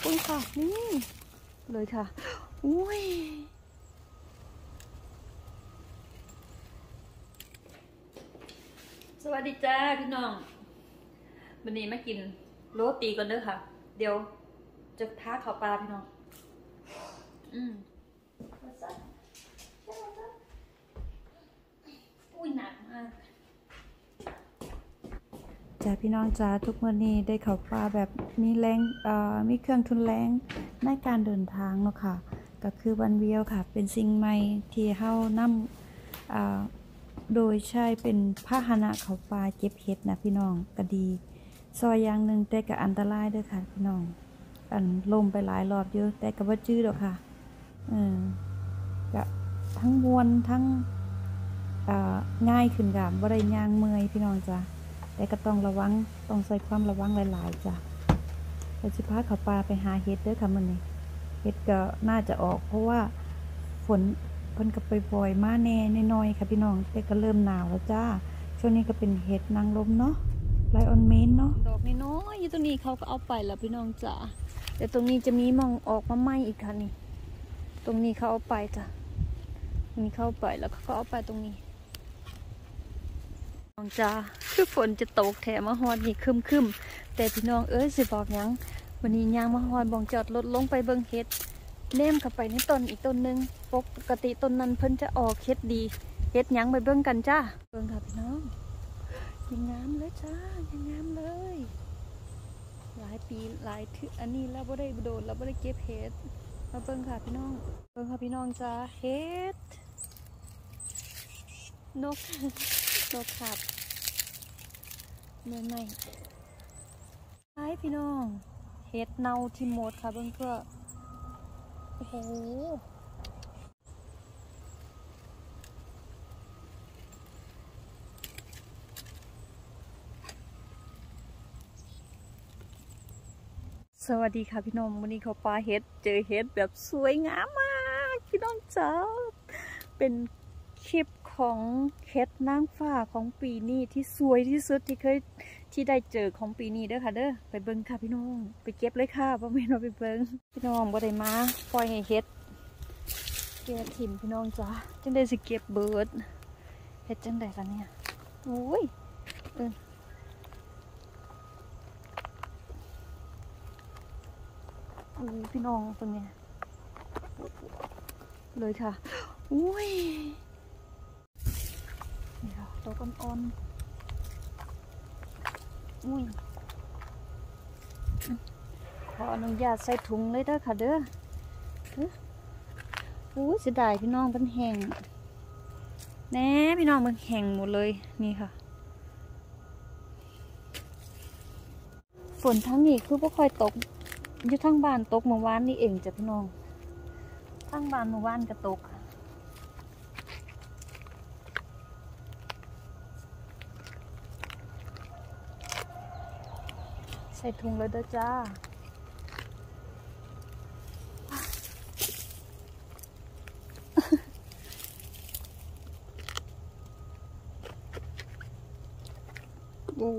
อุ้ยค่ะนี่เลยค่ะอุ้ยสวัสดีจ้าพี่น้องวันนี้มากินโรตีก่อนเด้อค่ะเดี๋ยวจะท้าข้าวปลาพี่น้องอุ้ยหนักมากจ้าพี่น้องจ้าทุกวันนี้ได้ข้าวปลาแบบมีแรงมีเครื่องทุนแรงในการเดินทางเนาะค่ะก็คือวันเวียวค่ะเป็นสิ่งใหม่ที่เฮานำโดยใช้เป็นพาหนะข้าวปลาเก็บเห็ดนะพี่น้องก็ดีซอยอย่างหนึ่งแต่ก็อันตรายด้วยค่ะพี่น้องอันลมไปหลายรอบเยอะแต่ก็บ่จื้อดอกค่ะก็ทั้งมวนทั้งง่ายขึ้นกับบ่ได้ย่างเมื่อยพี่น้องจ้ะแต่ก็ต้องระวังต้องใส่ความระวังหลายๆจ้ะเราสิพาข้าวปลาไปหาเห็ดเด้อค่ะมื้อนี้เห็ดก็น่าจะออกเพราะว่าฝนเพิ่นก็ไปปล่อยมาแน่น้อยๆค่ะพี่น้องแต่ก็เริ่มหนาวแล้วจ้าช่วงนี้ก็เป็นเห็ดนางรมเนาะไลออนเมนเนาะดอกน้อยๆอยู่ตรงนี้เขาก็เอาไปแล้วพี่น้องจ้าแต่ตรงนี้จะมีมองออกมาใหม่อีกค่ะนี่ตรงนี้เขาเอาไปจ้ะนี่เข้าไปแล้วเขาก็เอาไปตรงนี้น้องจ้าคือฝนจะตกแถมมาฮอดนี่คึมๆแต่พี่น้องสิบอกยังวันนี้ยางมาฮอดบองจอดรถลงไปเบิ่งเห็ดเล่มเข้าไปในต้นอีกต้นนึงปกติต้นนั้นเพิ่นจะออกเห็ดดีเห็ดยังไปเบิ่งกันจ้าเบิ่งค่ะพี่น้องยังงามเลยจ้ายังงามเลยหลายปีหลายอันนี้แล้วบ่ได้โดดแล้วบ่ได้เก็บเห็ดมาเบิ่งค่ะพี่น้องเบิ่งค่ะพี่น้องจ้าเห็ดนกขับเมื่อไหร่ใช่พี่น้องเห็ดเน่าที่หมดค่ะเบิ่งเพื่อโอ้โหสวัสดีค่ะพี่น้องวันนี้เขาปลาเห็ดเจอเห็ดแบบสวยงามมากพี่น้องจ้าเป็นคลิปของเห็ดนางฟ้าของปีนี้ที่สวยที่สุดที่ได้เจอของปีนี้เด้อค่ะเด้อไปเบิ้งค่ะพี่น้องไปเก็บเลยค่ะพ่อแม่เราไปเบิ้งพี่น้องบ่ได้มาปล่อยให้เห็ดแกถิ่มพี่น้องจ้าจังได้สิเก็บเบิร์ดเห็ดจังได้กันเนี่ยโอ้ยพี่น้องคนเนี้ยเลยค่ะอุ้ยนี่ค่ะตัวอ่อนๆอุ้ยขออนุญาตใส่ถุงเลยเด้อค่ะเด้ออุ้ยเสียดายพี่น้องมันแห้งแน่พี่น้องมันแห้งหมดเลยนี่ค่ะฝนทั้งนี้คือไม่ค่อยตกอยู่ทั้งบ้านตกเมื่อวานนี่เองจ้ะพี่น้องทั้งบ้านเมื่อวานก็ตกใส่ถุงเลยเด้อจ้าโอ้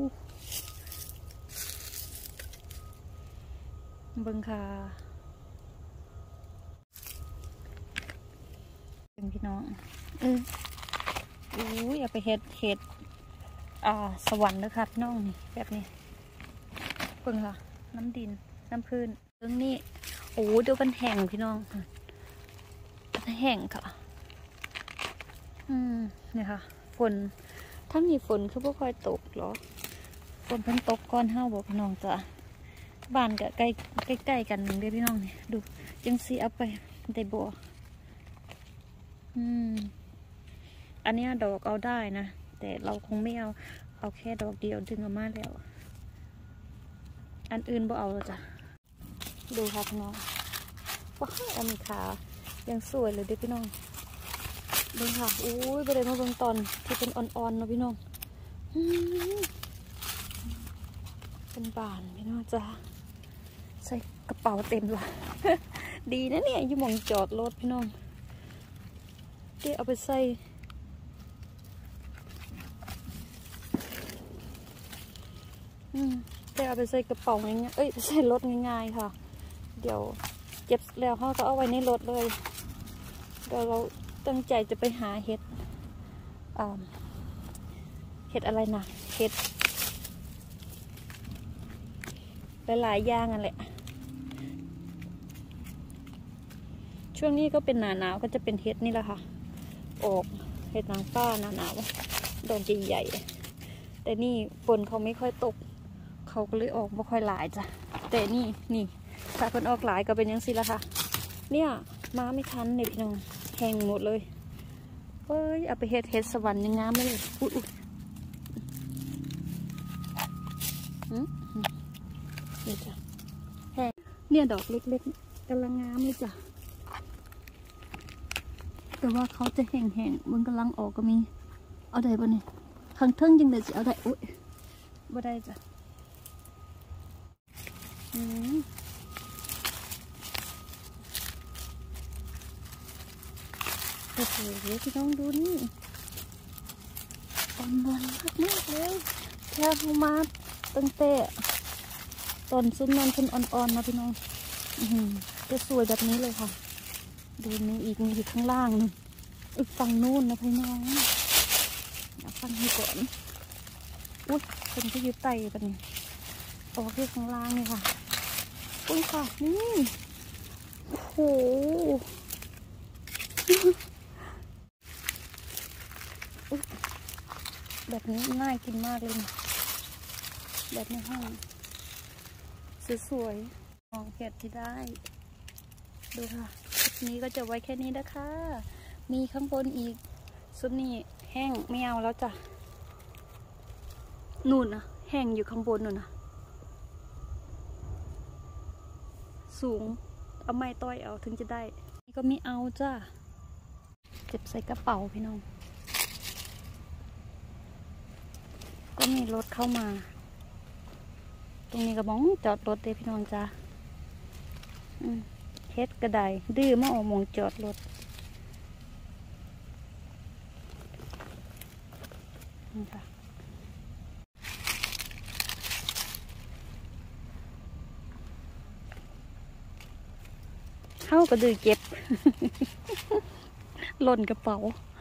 เบิ่งค่ะเป็นพี่น้องอย่าไปเห็ดสวรรค์เลยค่ะพี่น้องนี่แบบนี้เบิ่งค่ะน้ำดินน้ำพื้นเรื่องนี้ดูมันแห้งพี่น้องมันแห้งค่ะเนี่ยค่ะฝนถ้ามีฝนคือไม่ค่อยตกหรอฝนเพิ่งตกก้อนห้าวบอกพี่น้องจ้ะบ้านก็ใกล้กันเด้พี่น้องเนี่ยดูจังสีเอาไปได้บ่อันนี้ดอกเอาได้นะแต่เราคงไม่เอาแค่ดอกเดียวดึงออกมาแล้วอันอื่นบ่เอาแล้วจ้ะดูค่ะพี่น้องว้าวอันนี้ขายังสวยเลยเด้พี่น้องดูค่ะไปเลยมาเบิ่งตอนที่เป็นอ่อนๆนะพี่น้องเป็นบานพี่น้องจ้ะใส่กระเป๋าเต็มเลย ดีนะเนี่ยอยู่หม่องจอดรถพี่น้องเดี๋ยวเอาไปใส่เดี๋ยวเอาไปใส่กระเป๋าง่ายๆใส่รถง่ายๆค่ะเดี๋ยวเก็บแล้วเขาก็เอาไว้ในรถเลยเดี๋ยวเราตั้งใจจะไปหาเห็ดเห็ดอะไรนะเห็ดหลายๆอย่างนั่นแหละช่วงนี้ก็เป็นหนาหนาวก็จะเป็นเห็ดนี่แหละค่ะออกเห็ดนางฟ้าหนาหนาวดอกใหญ่ๆแต่นี่ฝนเขาไม่ค่อยตกเขาก็เลยออกไม่ค่อยหลายจ้ะแต่นี่ถ้าฝนออกหลายก็เป็นยังสิละค่ะเนี่ยมาไม่ทันเนี่ยพี่น้องแห้งหมดเลยเอ้ยเอาไปเห็ดสวรรค์ยังงามเลยอุ๊ยนี่จ้ะแห้งเนี่ยดอกเล็กๆกำลังงามเลยจ้ะแต่ว่าเขาจะแห้งมันกำลังออกก็มีเอาได้ป่ะเนี่ยข้างเทิงยังได้จะเอาได้อุ๊ยบ่ได้จ้ะโอ้โหพี่น้องดูนี่อ่อนบอลมากเลยแค่เข้ามาตั้งแต่ตอนซุ้มนั้นเป็นอ่อนๆนะพี่น้องจะสวยแบบนี้เลยค่ะดูมีอีกข้างล่างนึงอีกฝั่งนู้นนะพี่น้องฟังให้ก่อนอุ้ยคนที่ยึดไตแบบนี้ออกที่ข้างล่างนี่ค่ะอุ้ยค่ะนี่โอ้โหแบบนี้น่ากินมากเลยแบบนี้ห้องสวยๆมองเห็ดที่ได้ดูค่ะชุดนี้ก็จะไว้แค่นี้นะคะมีข้างบนอีกซุปนี้แห้งไม่เอาแล้วจ้ะนู่นนะแห้งอยู่ข้างบนนู่นนะสูงเอาไม้ต้อยเอาถึงจะได้นี่ก็ไม่เอาจ้ะเก็บใส่กระเป๋าพี่น้องก็มีรถเข้ามาตรงนี้ก็มองจอดรถเลยพี่น้องจ้ะเฮ็ดกระไดดื้อมาออกมองจอดรถนี่ค่ะเข้าก็ดื้อเก็บ หล่นกระเป๋า